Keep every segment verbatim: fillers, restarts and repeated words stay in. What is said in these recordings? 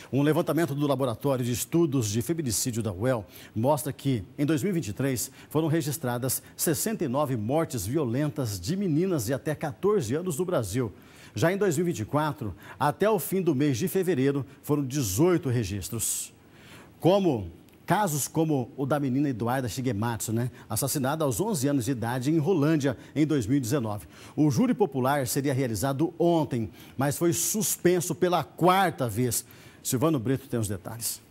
Um levantamento do Laboratório de Estudos de Feminicídio da U E L mostra que, em dois mil e vinte e três, foram registradas sessenta e nove mortes violentas de meninas de até quatorze anos no Brasil. Já em dois mil e vinte e quatro, até o fim do mês de fevereiro, foram dezoito registros. Como casos como o da menina Eduarda Shigematsu, né? Assassinada aos onze anos de idade em Rolândia, em dois mil e dezenove. O júri popular seria realizado ontem, mas foi suspenso pela quarta vez. Silvano Brito tem os detalhes.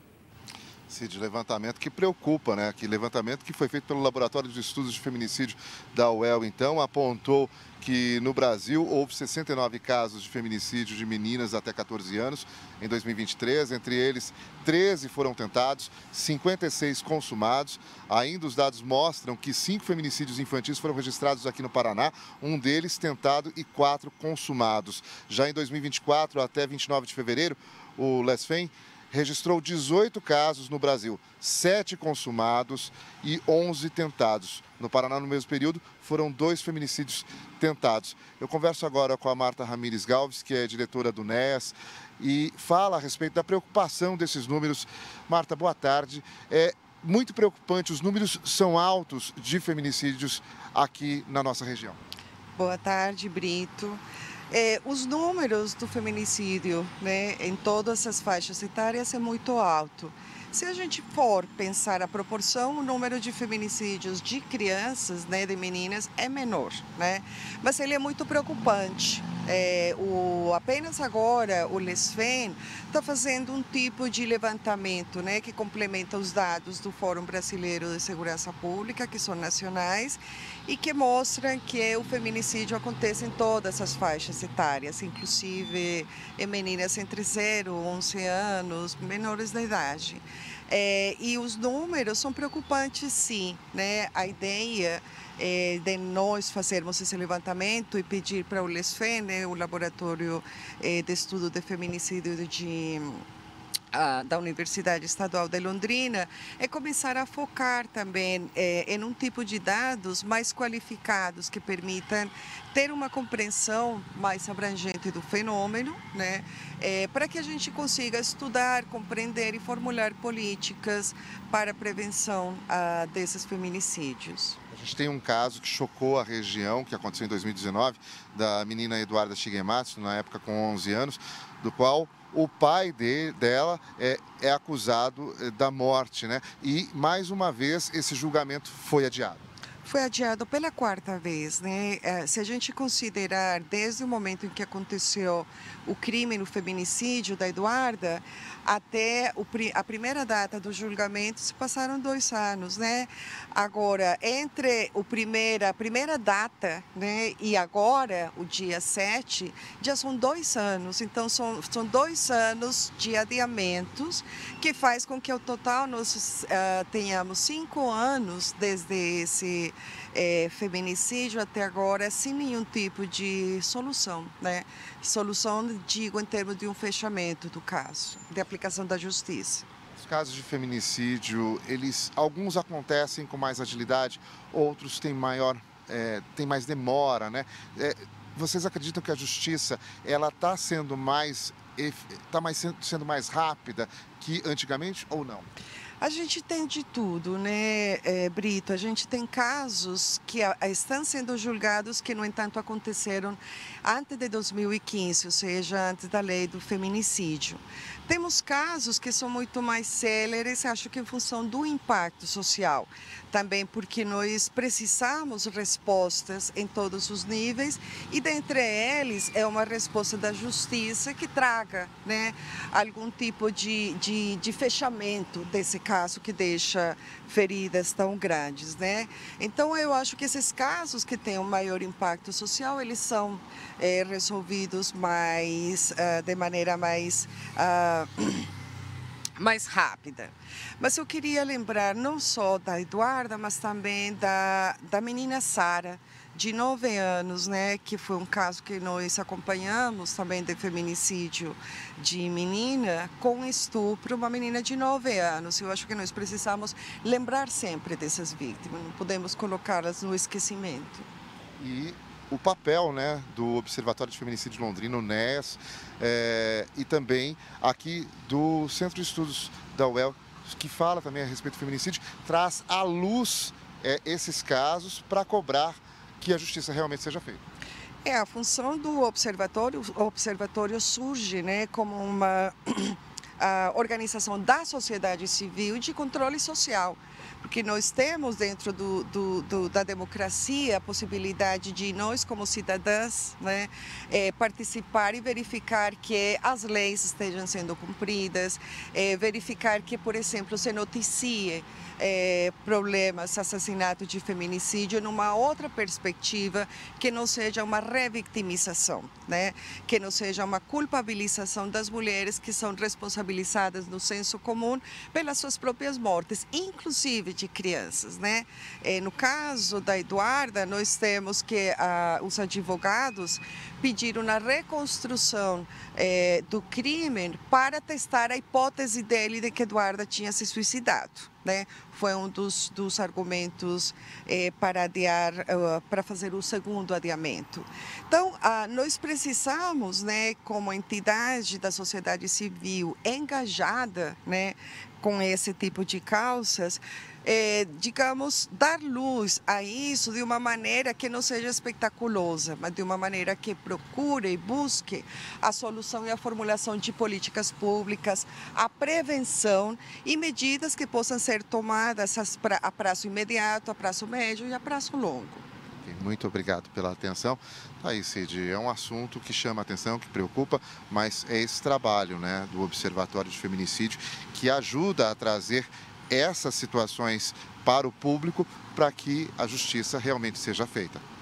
De levantamento que preocupa, né? Que levantamento que foi feito pelo Laboratório de Estudos de Feminicídio da U E L, então, apontou que no Brasil houve sessenta e nove casos de feminicídio de meninas até quatorze anos em dois mil e vinte e três, entre eles treze foram tentados, cinquenta e seis consumados. Ainda os dados mostram que cinco feminicídios infantis foram registrados aqui no Paraná, um deles tentado e quatro consumados. Já em dois mil e vinte e quatro, até vinte e nove de fevereiro, o LESFEM registrou dezoito casos no Brasil, sete consumados e onze tentados. No Paraná, no mesmo período, foram dois feminicídios tentados. Eu converso agora com a Marta Ramires Galves, que é diretora do N E A S, e fala a respeito da preocupação desses números. Marta, boa tarde. É muito preocupante, os números são altos de feminicídios aqui na nossa região. Boa tarde, Brito. É, os números do feminicídio, né, em todas as faixas etárias é muito alto. Se a gente for pensar a proporção, o número de feminicídios de crianças, né, de meninas, é menor, né? Mas ele é muito preocupante. É, o, apenas agora o LESFEM está fazendo um tipo de levantamento, né, que complementa os dados do Fórum Brasileiro de Segurança Pública, que são nacionais, e que mostram que o feminicídio acontece em todas as faixas etárias, inclusive em meninas entre zero e onze anos, menores de idade. É, e os números são preocupantes, sim, né? A ideia é de nós fazermos esse levantamento e pedir para o LESFEM, né, o Laboratório é, de Estudo de Feminicídio de... A, da Universidade Estadual de Londrina, é começar a focar também é, em um tipo de dados mais qualificados que permitam ter uma compreensão mais abrangente do fenômeno, né, é, para que a gente consiga estudar, compreender e formular políticas para a prevenção a, desses feminicídios. A gente tem um caso que chocou a região, que aconteceu em dois mil e dezenove, da menina Eduarda Shigematsu, na época com onze anos, do qual o pai de, dela é, é acusado da morte, né? E, mais uma vez, esse julgamento foi adiado. Foi adiado pela quarta vez, né? Se a gente considerar desde o momento em que aconteceu o crime no feminicídio da Eduarda até o, a primeira data do julgamento, se passaram dois anos, né? Agora, entre o primeira, a primeira data, né, e agora, o dia sete, já são dois anos. Então, são, são dois anos de adiamentos que faz com que, ao total, nós uh, tenhamos cinco anos desde esse É, feminicídio até agora sem nenhum tipo de solução, né? Solução, digo, em termos de um fechamento do caso, de aplicação da justiça. Os casos de feminicídio, eles, alguns acontecem com mais agilidade, outros têm maior, é, têm mais demora, né? É, vocês acreditam que a justiça, ela está sendo mais, está mais sendo, sendo mais rápida que antigamente ou não? A gente tem de tudo, né, é, Brito? A gente tem casos que a, a estão sendo julgados que, no entanto, aconteceram antes de dois mil e quinze, ou seja, antes da lei do feminicídio. Temos casos que são muito mais céleres, acho que em função do impacto social. Também porque nós precisamos respostas em todos os níveis e, dentre eles, é uma resposta da justiça que traga, né, algum tipo de, de, de fechamento desse caso que deixa feridas tão grandes, né? Então, eu acho que esses casos que têm um maior impacto social, eles são é, resolvidos mais, uh, de maneira mais... Uh, mais rápida. Mas eu queria lembrar não só da Eduarda, mas também da, da menina Sara, de nove anos, né, que foi um caso que nós acompanhamos também de feminicídio de menina com estupro, uma menina de nove anos. Eu acho que nós precisamos lembrar sempre dessas vítimas, não podemos colocá-las no esquecimento. E o papel, né, do Observatório de Feminicídio de Londrina, o N E S, é, e também aqui do Centro de Estudos da U E L, que fala também a respeito do feminicídio, traz à luz é, esses casos para cobrar que a justiça realmente seja feita. É, a função do observatório, o observatório surge, né, como uma a organização da sociedade civil de controle social, porque nós temos dentro do, do, do, da democracia a possibilidade de nós, como cidadãs, né, é, participar e verificar que as leis estejam sendo cumpridas, é, verificar que, por exemplo, se noticie é, problemas, assassinato de feminicídio numa outra perspectiva, que não seja uma revictimização, né, que não seja uma culpabilização das mulheres que são responsabilizadas no senso comum pelas suas próprias mortes, inclusive de crianças, né? É, no caso da Eduarda, nós temos que ah, os advogados pediram a reconstrução é, do crime para testar a hipótese dele de que Eduarda tinha se suicidado, né? Foi um dos, dos argumentos é, para adiar, uh, para fazer o segundo adiamento. Então, uh, nós precisamos, né, como entidade da sociedade civil engajada, né, com esse tipo de causas, é, digamos, dar luz a isso de uma maneira que não seja espetaculosa, mas de uma maneira que procure e busque a solução e a formulação de políticas públicas, a prevenção e medidas que possam ser tomadas a prazo imediato, a prazo médio e a prazo longo. Muito obrigado pela atenção. Aí, Cid, é um assunto que chama a atenção, que preocupa, mas é esse trabalho, né, do Observatório de Feminicídio que ajuda a trazer essas situações para o público para que a justiça realmente seja feita.